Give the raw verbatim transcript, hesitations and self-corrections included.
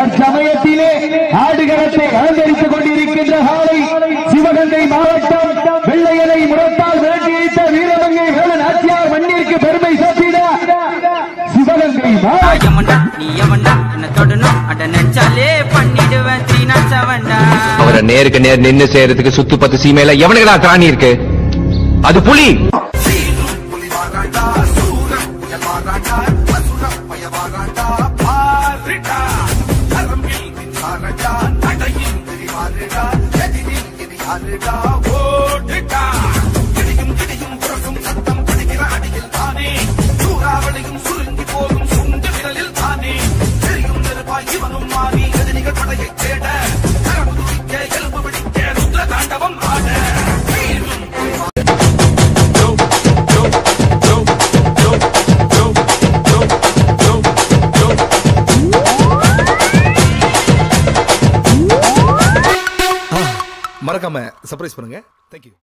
தற்சமயத்திலே ஆடுகளத்தை அலங்கரித்துக் கொண்டிருக்கின்ற காலை சிவகங்கை மாவட்டம் வெள்ளையனை முரத்தால் விரட்டியடித்த வீரமங்கை வேலன் ஆட்சியார் மண்ணிற்கு பெருமை சேர்த்திட சிவகங்கை அவரை நேருக்கு நேர் நின்று செய்யறதுக்கு சுத்து பத்து சீமையில எவனுக்குடா திராணி இருக்கு? அது புலி. மறக்காம சர்ப்ரைஸ் பண்ணுங்க. தேங்க்யூ.